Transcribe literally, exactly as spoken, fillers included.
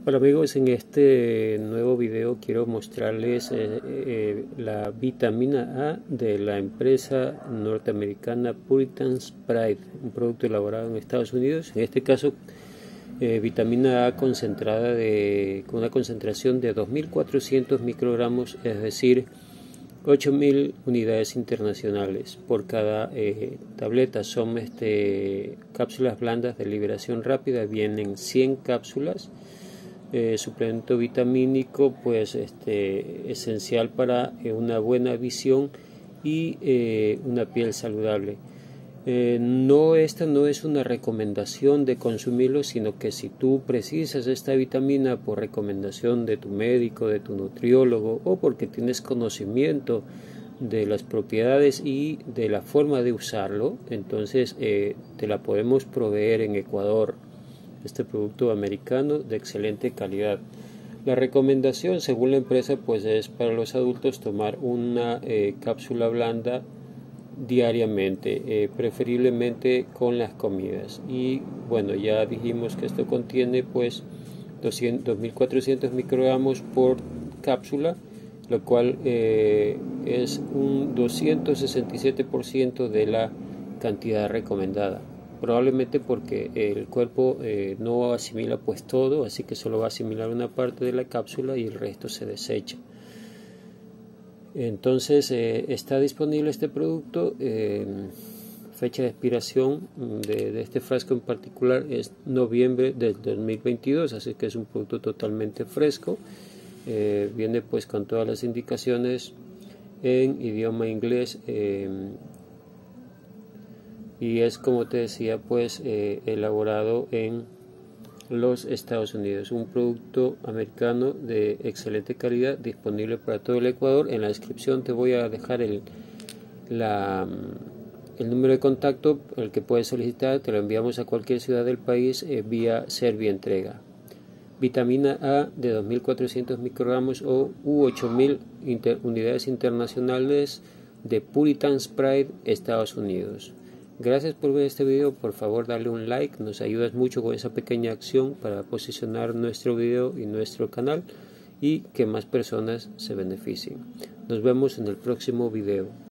Hola amigos, en este nuevo video quiero mostrarles eh, eh, la vitamina A de la empresa norteamericana Puritan's Pride, un producto elaborado en Estados Unidos. En este caso, eh, vitamina A concentrada de, con una concentración de dos mil cuatrocientos microgramos, es decir, ocho mil unidades internacionales por cada eh, tableta. Son este, cápsulas blandas de liberación rápida, vienen cien cápsulas. Eh, suplemento vitamínico pues este esencial para eh, una buena visión y eh, una piel saludable. Eh, no esta no es una recomendación de consumirlo, sino que si tú precisas esta vitamina por recomendación de tu médico, de tu nutriólogo, o porque tienes conocimiento de las propiedades y de la forma de usarlo, entonces eh, te la podemos proveer en Ecuador. Este producto americano de excelente calidad. La recomendación, según la empresa, pues es para los adultos tomar una eh, cápsula blanda diariamente, eh, preferiblemente con las comidas. Y bueno, ya dijimos que esto contiene pues dos mil cuatrocientos microgramos por cápsula, lo cual eh, es un doscientos sesenta y siete por ciento de la cantidad recomendada. Probablemente porque el cuerpo eh, no asimila pues todo, así que solo va a asimilar una parte de la cápsula y el resto se desecha. Entonces eh, está disponible este producto. Eh, fecha de expiración de, de este frasco en particular es noviembre del dos mil veintidós, así que es un producto totalmente fresco. Eh, viene pues con todas las indicaciones en idioma inglés. Eh, y es, como te decía, pues eh, elaborado en los Estados Unidos, un producto americano de excelente calidad, disponible para todo el Ecuador. En la descripción te voy a dejar el, la, el número de contacto al que puedes solicitar. Te lo enviamos a cualquier ciudad del país eh, vía Servientrega. Vitamina A de dos mil cuatrocientos microgramos o u ocho mil inter, unidades internacionales de Puritan's Pride, Estados Unidos. Gracias por ver este video. Por favor dale un like, nos ayudas mucho con esa pequeña acción para posicionar nuestro video y nuestro canal y que más personas se beneficien. Nos vemos en el próximo video.